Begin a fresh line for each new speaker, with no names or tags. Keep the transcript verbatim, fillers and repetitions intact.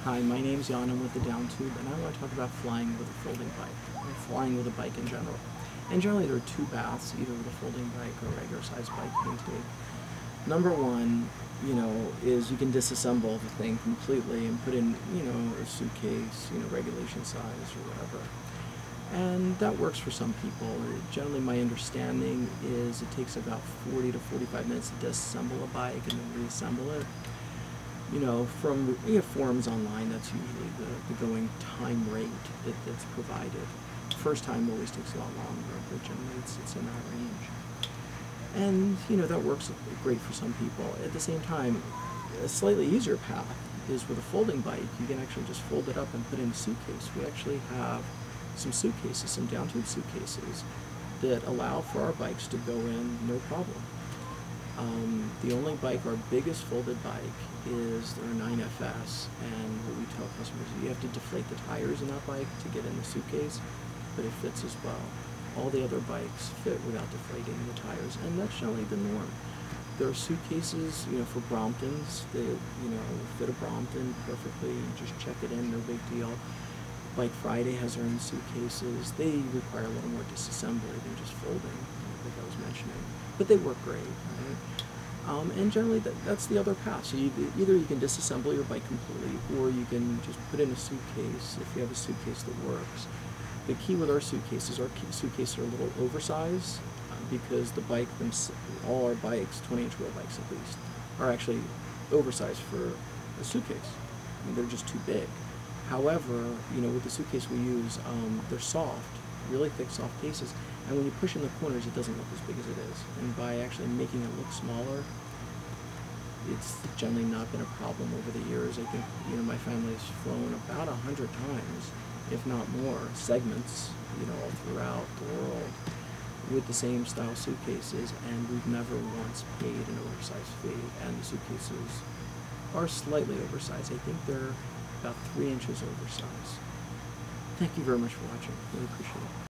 Hi, my name's Jan. I'm with the Down Tube, and I want to talk about flying with a folding bike, or flying with a bike in general. And generally there are two paths, either with a folding bike or a regular sized bike you can take. Number one, you know, is you can disassemble the thing completely and put in, you know, a suitcase, you know, regulation size or whatever. And that works for some people. Generally my understanding is it takes about forty to forty-five minutes to disassemble a bike and then reassemble it. You know, from you know, forums online, that's usually the, the going time rate that, that's provided. First time always takes a lot longer, but generally it's, it's in that range. And, you know, that works great for some people. At the same time, a slightly easier path is with a folding bike. You can actually just fold it up and put in a suitcase. We actually have some suitcases, some Down Tube suitcases, that allow for our bikes to go in no problem. Um, the only bike, our biggest folded bike, is our nine F S, and what we tell customers is you have to deflate the tires in that bike to get in the suitcase, but it fits as well. All the other bikes fit without deflating the tires, and that's generally the norm. There are suitcases, you know, for Bromptons that, you know, fit a Brompton perfectly. You just check it in, no big deal. Bike Friday has their own suitcases. They require a little more disassembly than just folding, like I was mentioning. But they work great, right? Um, and generally that, that's the other path. So you, either you can disassemble your bike completely, or you can just put in a suitcase if you have a suitcase that works. The key with our suitcases, our suitcases are a little oversized uh, because the bike, all our bikes, twenty inch wheel bikes at least, are actually oversized for a suitcase. I mean, they're just too big. However, you know, with the suitcase we use, um, they're soft, really thick, soft cases, and when you push in the corners, it doesn't look as big as it is. And by actually making it look smaller, it's generally not been a problem over the years. I think, you know, my family has flown about a hundred times, if not more, segments, you know, all throughout the world with the same style suitcases, and we've never once paid an oversized fee. And the suitcases are slightly oversized. I think they're about three inches oversized. Thank you very much for watching. Really appreciate it.